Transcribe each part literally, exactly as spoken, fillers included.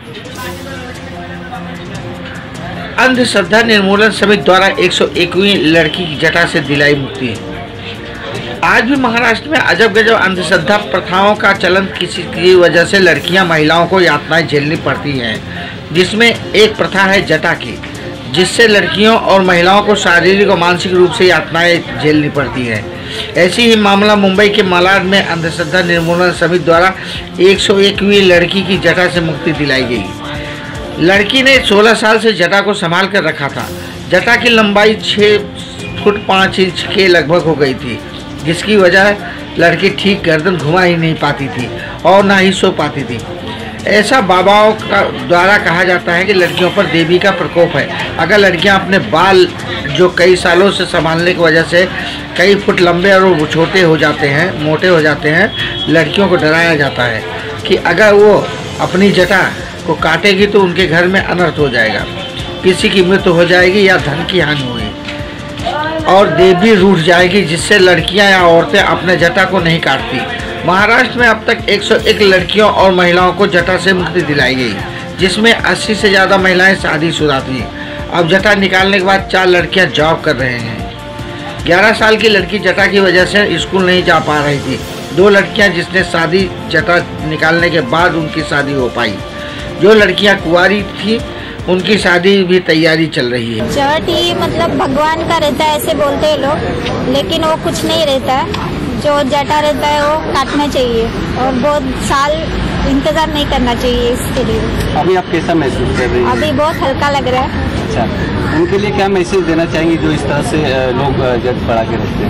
अंधश्रद्धा निर्मूलन समिति द्वारा एक सौ एकवीं लड़की की जटा से दिलाई मुक्ति। आज भी महाराष्ट्र में अजब गजब अंधश्रद्धा प्रथाओं का चलन किसी की वजह से लड़कियां महिलाओं को यातनाएं झेलनी पड़ती हैं, जिसमें एक प्रथा है जटा की, जिससे लड़कियों और महिलाओं को शारीरिक और मानसिक रूप से यातनाएं झेलनी पड़ती है। ऐसी ही मामला मुंबई के मालाड में अंधश्रद्धा निर्मूलन समिति द्वारा एक सौ एकवीं लड़की की जटा से मुक्ति दिलाई गई। लड़की ने सोलह साल से जटा को संभाल कर रखा था। जटा की लंबाई छः फुट पाँच इंच के लगभग हो गई थी, जिसकी वजह लड़की ठीक गर्दन घुमा ही नहीं पाती थी और ना ही सो पाती थी। ऐसा बाबाओं का द्वारा कहा जाता है कि लड़कियों पर देवी का प्रकोप है। अगर लड़कियां अपने बाल जो कई सालों से संभालने की वजह से कई फुट लंबे और छोटे हो जाते हैं, मोटे हो जाते हैं, लड़कियों को डराया जाता है कि अगर वो अपनी जटा को काटेगी तो उनके घर में अनर्थ हो जाएगा, किसी की मृत्यु हो जाएगी या धन की हानि होगी और देवी रूठ जाएगी, जिससे लड़कियां या औरतें अपने जटा को नहीं काटती। महाराष्ट्र में अब तक एक सौ एक लड़कियों और महिलाओं को जटा से मुक्ति दिलाई गई, जिसमें अस्सी से ज़्यादा महिलाएं शादीशुदा थीं। अब जटा निकालने के बाद चार लड़कियां जॉब कर रहे हैं। ग्यारह साल की लड़की जटा की वजह से स्कूल नहीं जा पा रही थी। दो लड़कियां जिसने शादी जटा निकालने के बाद उनकी शादी हो पाई। जो लड़कियां कुंवारी थी उनकी शादी भी तैयारी चल रही है। जट ही मतलब भगवान का रहता है ऐसे बोलते हैं लोग, लेकिन वो कुछ नहीं रहता है। जो जटा रहता है वो काटना चाहिए और बहुत साल इंतजार नहीं करना चाहिए इसके लिए। अभी आप कैसा महसूस कर रही हैं? अभी बहुत हल्का लग रहा है। अच्छा, उनके लिए क्या मैसेज देना चाहेंगी जो इस तरह से लोग जट बढ़ा के रखते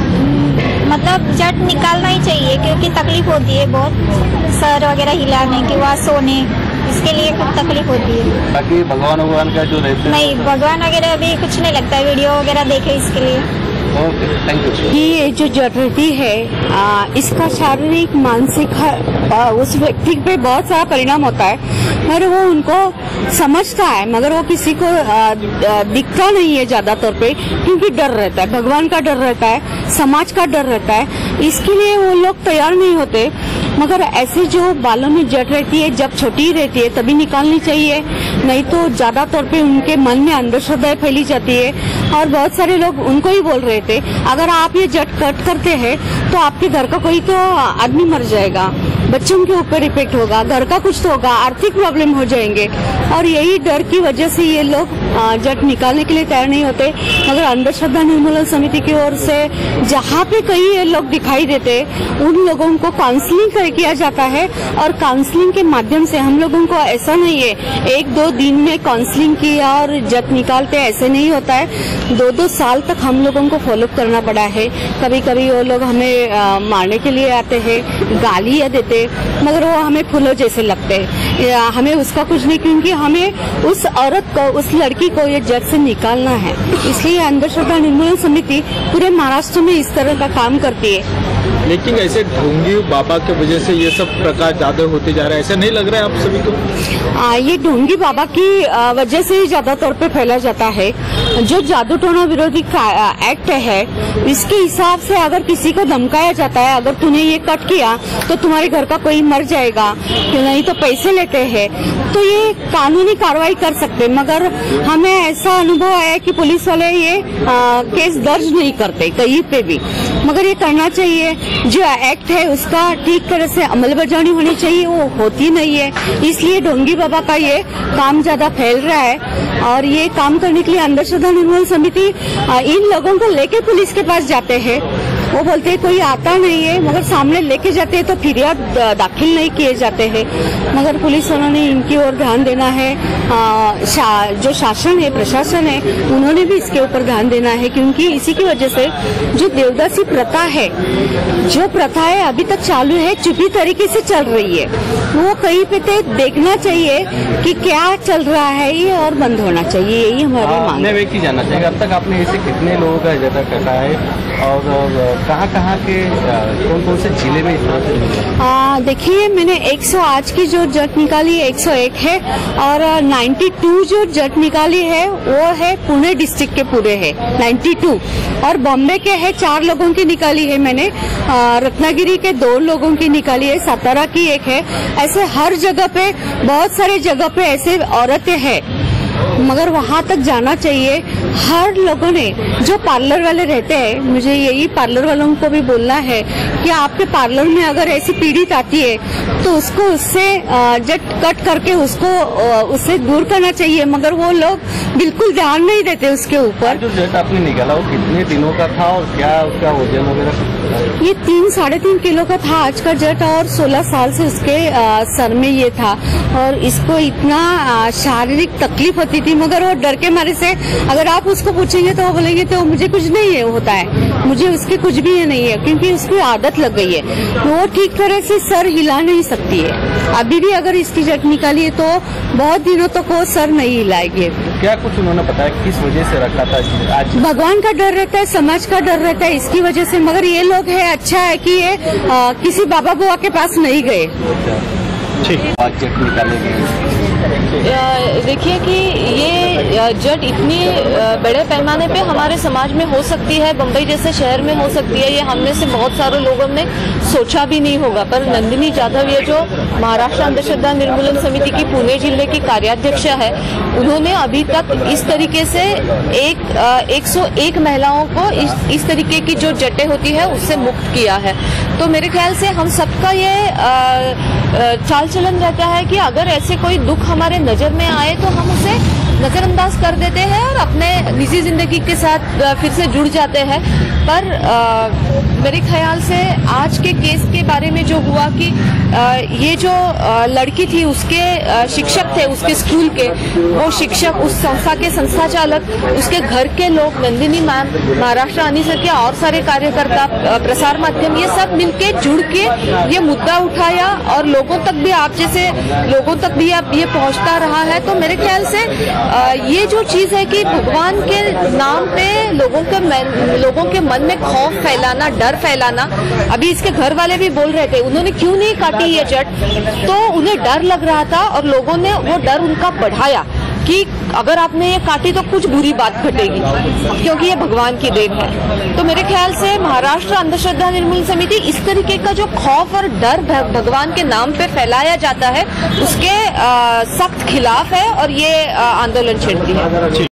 हैं? मतलब जट निकालना ही चाहिए क्योंकि तकलीफ होती है बहुत, सर वगैरह हिलाने की, वहाँ सोने, इसके लिए कुछ तकलीफ होती है। बाकी भगवान भगवान का जो रहता है नहीं, भगवान वगैरह अभी कुछ नहीं लगता है, वीडियो वगैरह देखे इसके लिए। Okay, thank you. ये जो जट रहती है आ, इसका शारीरिक मानसिक आ, उस व्यक्ति पे बहुत सारा परिणाम होता है, मगर वो उनको समझता है, मगर वो किसी को आ, आ, दिखता नहीं है ज्यादा तौर पे, क्योंकि डर रहता है, भगवान का डर रहता है, समाज का डर रहता है, इसके लिए वो लोग तैयार नहीं होते। मगर ऐसे जो बालों में जट रहती है जब छोटी रहती है तभी निकालनी चाहिए, नहीं तो ज्यादा तौर पे उनके मन में अंधश्रद्धाएं फैली जाती है। और बहुत सारे लोग उनको ही बोल रहे थे अगर आप ये जट कट करते हैं तो आपके घर का कोई तो आदमी मर जाएगा, बच्चों के ऊपर इफेक्ट होगा, घर का कुछ तो होगा, आर्थिक प्रॉब्लम हो जाएंगे। और यही डर की वजह से ये लोग जट निकालने के लिए तैयार नहीं होते। मगर अंधश्रद्धा निर्मूलन समिति की ओर से जहाँ पे कई लोग दिखाई देते उन लोगों को काउंसलिंग किया जाता है और काउंसलिंग के माध्यम से हम लोगों को ऐसा नहीं है एक दो दिन में काउंसलिंग किया और जट निकालते, ऐसे नहीं होता है। दो दो साल तक हम लोगों को फॉलोअप करना पड़ा है। कभी कभी वो लोग हमें आ, मारने के लिए आते हैं, गालियां देते, मगर वो हमें फूलों जैसे लगते हैं। हमें उसका कुछ नहीं, क्योंकि हमें उस औरत को, उस लड़की को ये जट से निकालना है। इसलिए अंधश्रद्धा निर्मूलन समिति पूरे महाराष्ट्र में इस तरह का काम करती है। लेकिन ऐसे ढोंगी बाबा की वजह से ये सब प्रकार ज्यादा होते जा रहा है, ऐसा नहीं लग रहा है आप सभी को? आ, ये ढोंगी बाबा की वजह से ही ज्यादा तौर पे फैला जाता है। जो जादू टोना विरोधी एक्ट है, इसके हिसाब से अगर किसी को धमकाया जाता है अगर तूने ये कट किया तो तुम्हारे घर का कोई मर जाएगा, क्यों नहीं तो पैसे लेते हैं, तो ये कानूनी कार्रवाई कर सकते। मगर हमें ऐसा अनुभव आया कि पुलिस वाले ये आ, केस दर्ज नहीं करते कहीं पे भी, मगर ये करना चाहिए। जो एक्ट है उसका ठीक तरह से अमलबजावनी होनी चाहिए, वो होती नहीं है। इसलिए ढोंगी बाबा का ये काम ज्यादा फैल रहा है और ये काम करने के लिए अंधश्रद्धा निर्मूलन समिति इन लोगों को लेके पुलिस के पास जाते हैं। वो बोलते हैं कोई आता नहीं है, मगर सामने लेके जाते हैं तो फिरियाद दाखिल नहीं किए जाते हैं। मगर पुलिस वालों ने इनकी ओर ध्यान देना है, आ, शा, जो शासन है, प्रशासन है, उन्होंने भी इसके ऊपर ध्यान देना है, क्योंकि इसी की वजह से जो देवदासी प्रथा है, जो प्रथा है अभी तक चालू है, चुपी तरीके से चल रही है, वो कहीं पे देखना चाहिए कि क्या चल रहा है ये और बंद होना चाहिए। यही हमारी मांग है। व्यक्ति जानना चाहिए अब तक आपने ऐसे कितने लोगों का जटा कटा है और कहाँ कहाँ के कौन कौन से जिले में इस तरह से मिला? देखिए, मैंने एक सौ आज की जो जट निकाली एक सौ एक है, और बानवे जो जट निकाली है वो है पुणे डिस्ट्रिक्ट के पूरे है बानवे, और बॉम्बे के है चार लोगों की निकाली है मैंने, रत्नागिरी के दो लोगों की निकाली है, सातारा की एक है। ऐसे हर जगह पे, बहुत सारे जगह पे ऐसे औरतें हैं, मगर वहाँ तक जाना चाहिए। हर लोगों ने, जो पार्लर वाले रहते हैं, मुझे यही पार्लर वालों को भी बोलना है कि आपके पार्लर में अगर ऐसी पीड़ित आती है तो उसको उससे जट कट करके उसको उससे दूर करना चाहिए, मगर वो लोग बिल्कुल ध्यान नहीं देते उसके ऊपर। जो जट आपने निकाला वो कितने दिनों का था और क्या उसका वजन वगैरह? ये तीन साढ़े तीन किलो का था आज का जट, और सोलह साल से उसके आ, सर में ये था, और इसको इतना शारीरिक तकलीफ होती थी, मगर वो डर के मारे से, अगर आप उसको पूछेंगे तो वो बोलेंगे तो मुझे कुछ नहीं है होता है, मुझे उसके कुछ भी है नहीं है, क्योंकि उसकी आदत लग गई है। वो ठीक तरह से सर हिला नहीं सकती है। अभी भी अगर इसकी जट निकाली है तो बहुत दिनों तक वो सर नहीं हिलाएगी। क्या कुछ उन्होंने बताया किस वजह से रखा था? आज भगवान का डर रहता है, समाज का डर रहता है, इसकी वजह से। मगर ये लोग है, अच्छा है कि ये आ, किसी बाबा बुआ के पास नहीं गए। आज जट निकाले गए। देखिए कि ये जट इतनी बड़े पैमाने पे हमारे समाज में हो सकती है, बम्बई जैसे शहर में हो सकती है, ये हम में से बहुत सारे लोगों ने सोचा भी नहीं होगा। पर नंदिनी जाधव, ये जो महाराष्ट्र अंधश्रद्धा निर्मूलन समिति की पुणे जिले की कार्याध्यक्ष है, उन्होंने अभी तक इस तरीके से एक एक सौ एक महिलाओं को इस, इस तरीके की जो जटें होती है उससे मुक्त किया है। तो मेरे ख्याल से हम सबका ये चाल चलन रहता है कि अगर ऐसे कोई दुख हमारे नजर में आए तो हम उसे नजरअंदाज कर देते हैं और अपने निजी जिंदगी के साथ फिर से जुड़ जाते हैं। पर आ, मेरे ख्याल से आज के केस के बारे में जो हुआ कि आ, ये जो आ, लड़की थी, उसके आ, शिक्षक थे उसके स्कूल के, वो शिक्षक, उस संस्था के संस्था चालक, उसके घर के लोग, नंदिनी मैम, महाराष्ट्र आनी सर के और सारे कार्यकर्ता, प्रसार माध्यम, ये सब मिलके जुड़ के ये मुद्दा उठाया और लोगों तक भी, आप जैसे लोगों तक भी अब ये पहुंचता रहा है। तो मेरे ख्याल से आ, ये जो चीज है कि भगवान के नाम पे लोगों के लोगों के मन में खौफ फैलाना, डर फैलाना। अभी इसके घर वाले भी बोल रहे थे, उन्होंने क्यों नहीं काटी ये जट, तो उन्हें डर लग रहा था और लोगों ने वो डर उनका बढ़ाया कि अगर आपने ये काटी तो कुछ बुरी बात घटेगी, क्योंकि ये भगवान की देन है। तो मेरे ख्याल से महाराष्ट्र अंधश्रद्धा निर्मूलन समिति इस तरीके का जो खौफ और डर भगवान के नाम पे फैलाया जाता है उसके सख्त खिलाफ है और ये आंदोलन छेड़ती है।